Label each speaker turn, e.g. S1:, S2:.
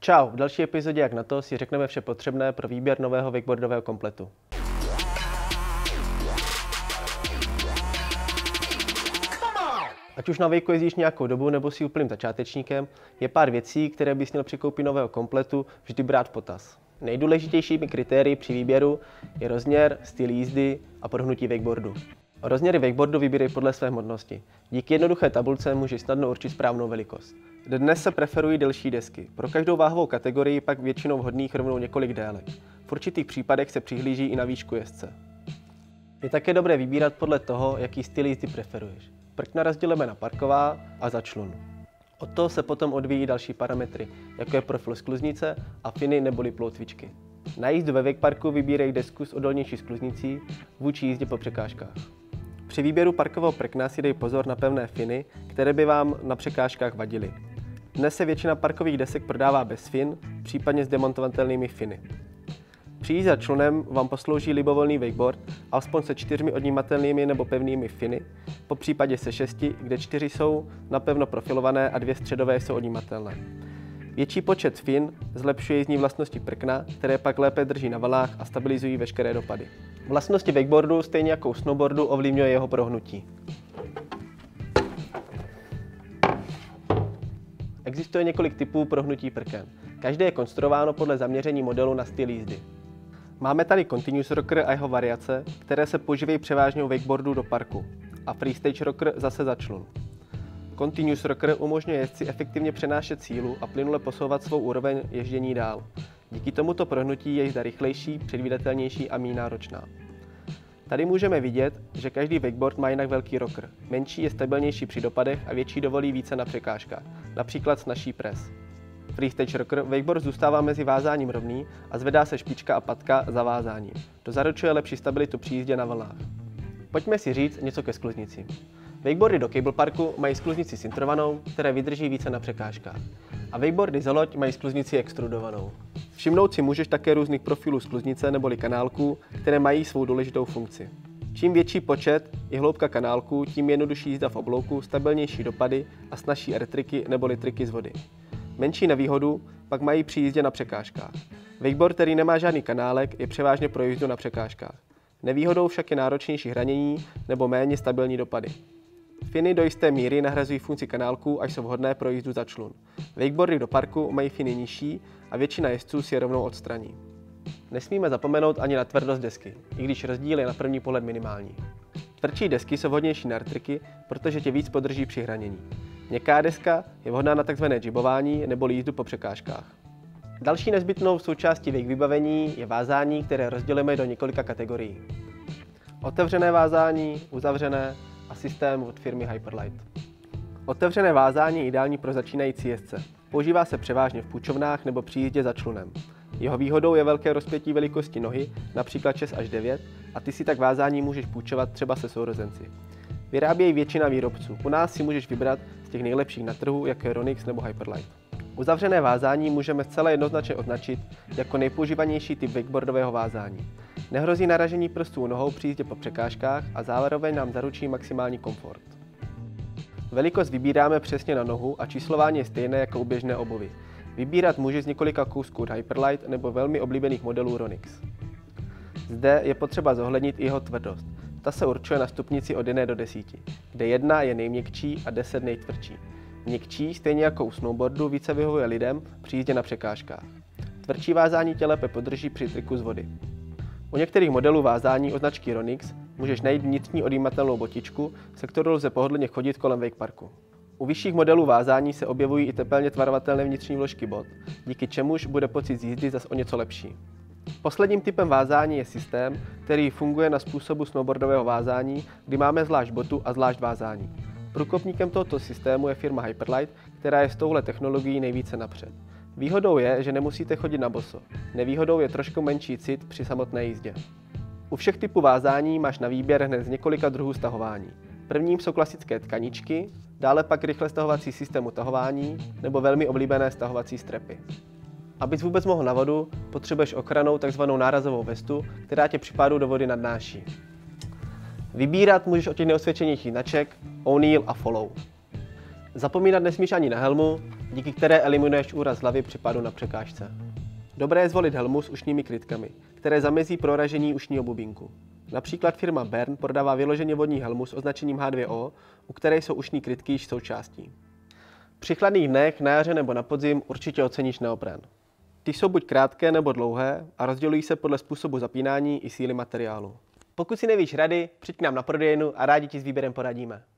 S1: Čau, v další epizodě Jak na to si řekneme vše potřebné pro výběr nového wakeboardového kompletu. Ať už na wakeu jezdíš nějakou dobu nebo si úplným začátečníkem, je pár věcí, které bys měl při koupi nového kompletu vždy brát v potaz. Nejdůležitějšími kritérii při výběru je rozměr, styl jízdy a prohnutí wakeboardu. Rozměry wakeboardu vybírej podle své hmotnosti. Díky jednoduché tabulce můžeš snadno určit správnou velikost. Dnes se preferují delší desky. Pro každou váhovou kategorii pak většinou vhodných rovnou několik délek. V určitých případech se přihlíží i na výšku jezdce. Je také dobré vybírat podle toho, jaký styl jízdy preferuješ. Prkna rozdělíme na parková a začlun. Od toho se potom odvíjí další parametry, jako je profil skluznice a finy neboli ploutvičky. Na jízdu ve wakeparku vybírej desku s odolnější skluznicí vůči jízdě po překážkách. Při výběru parkového prkna si dej pozor na pevné finy, které by vám na překážkách vadily. Dnes se většina parkových desek prodává bez fin, případně s demontovatelnými finy. Při jízdě za člunem vám poslouží libovolný wakeboard, alespoň se 4 odnímatelnými nebo pevnými finy, po případě se 6, kde 4 jsou napevno profilované a 2 středové jsou odnímatelné. Větší počet fin zlepšuje jízdní vlastnosti prkna, které pak lépe drží na vlnách a stabilizují veškeré dopady. Vlastnosti wakeboardu, stejně jako u snowboardu, ovlivňuje jeho prohnutí. Existuje několik typů prohnutí prken. Každé je konstruováno podle zaměření modelu na styl jízdy. Máme tady Continuous Rocker a jeho variace, které se používají převážně u wakeboardu do parku, a Freestage Rocker zase za člun. Continuous Rocker umožňuje jezdci efektivně přenášet sílu a plynule posouvat svou úroveň ježdění dál. Díky tomuto prohnutí je jízda rychlejší, předvídatelnější a méně náročná. Tady můžeme vidět, že každý wakeboard má jinak velký rocker. Menší je stabilnější při dopadech a větší dovolí více na překážkách, například snazší pres. Freestage Rocker wakeboard zůstává mezi vázáním rovný a zvedá se špička a patka za vázáním. To zaručuje lepší stabilitu při jízdě na vlnách. Pojďme si říct něco ke skluznici. Wakeboardy do cable parku mají skluznici sintrovanou, které vydrží více na překážkách. A wakeboardy za loď mají skluznici extrudovanou. Všimnout si můžeš také různých profilů skluznice neboli kanálků, které mají svou důležitou funkci. Čím větší počet i hloubka kanálků, tím jednodušší jízda v oblouku, stabilnější dopady a snazší airtriky neboli triky z vody. Menší nevýhodu pak mají při jízdě na překážkách. Wakeboard, který nemá žádný kanálek, je převážně pro jízdu na překážkách. Nevýhodou však je náročnější hranění nebo méně stabilní dopady. Finy do jisté míry nahrazují funkci kanálků, až jsou vhodné pro jízdu za člun. Wakeboardy do parku mají finy nižší a většina jezdců si je rovnou odstraní. Nesmíme zapomenout ani na tvrdost desky, i když rozdíl je na první pohled minimální. Tvrdší desky jsou vhodnější na airtriky, protože tě víc podrží při hranění. Měkká deska je vhodná na tzv. Jibování nebo jízdu po překážkách. Další nezbytnou součástí wake vybavení je vázání, které rozdělíme do několika kategorií. Otevřené vázání, uzavřené a systém od firmy Hyperlite. Otevřené vázání je ideální pro začínající jezdce. Používá se převážně v půjčovnách nebo při jízdě za člunem. Jeho výhodou je velké rozpětí velikosti nohy, například 6 až 9, a ty si tak vázání můžeš půjčovat třeba se sourozenci. Vyrábějí většina výrobců. U nás si můžeš vybrat z těch nejlepších na trhu, jako je Ronix nebo Hyperlite. Uzavřené vázání můžeme zcela jednoznačně označit jako nejpoužívanější typ wakeboardového vázání. Nehrozí naražení prstů nohou při jízdě po překážkách a zároveň nám zaručí maximální komfort. Velikost vybíráme přesně na nohu a číslování je stejné jako u běžné obuvy. Vybírat můžeš z několika kousků od Hyperlite nebo velmi oblíbených modelů Ronix. Zde je potřeba zohlednit i jeho tvrdost. Ta se určuje na stupnici od 1 do 10, kde 1 je nejměkčí a 10 nejtvrdší. Měkčí, stejně jako u snowboardu, více vyhovuje lidem při jízdě na překážkách. Tvrdší vázání tě lépe podrží při triku z vody. U některých modelů vázání od značky Ronix můžeš najít vnitřní odjímatelnou botičku, se kterou lze pohodlně chodit kolem wakeparku. U vyšších modelů vázání se objevují i tepelně tvarovatelné vnitřní vložky bot, díky čemuž bude pocit z jízdy zas o něco lepší. Posledním typem vázání je systém, který funguje na způsobu snowboardového vázání, kdy máme zvlášť botu a zvlášť vázání. Průkopníkem tohoto systému je firma Hyperlite, která je s touhle technologií nejvíce napřed. Výhodou je, že nemusíte chodit na boso. Nevýhodou je trošku menší cit při samotné jízdě. U všech typů vázání máš na výběr hned z několika druhů stahování. Prvním jsou klasické tkaničky, dále pak rychle stahovací systém utahování nebo velmi oblíbené stahovací strapy. Abys vůbec mohl na vodu, potřebuješ ochrannou tzv. Nárazovou vestu, která tě při pádu do vody nadnáší. Vybírat můžeš od těch neosvědčenějších značek O'Neill a Follow. Zapomínat nesmíš ani na helmu, díky které eliminuješ úraz hlavy při pádu na překážce. Dobré je zvolit helmu s ušními krytkami, které zamezí proražení ušního bubínku. Například firma Bern prodává vyloženě vodní helmu s označením H2O, u které jsou ušní krytky již součástí. Při chladných dnech, na jaře nebo na podzim určitě oceníš neopren. Ty jsou buď krátké nebo dlouhé a rozdělují se podle způsobu zapínání i síly materiálu. Pokud si nevíš rady, přijď k nám na prodejnu a rádi ti s výběrem poradíme.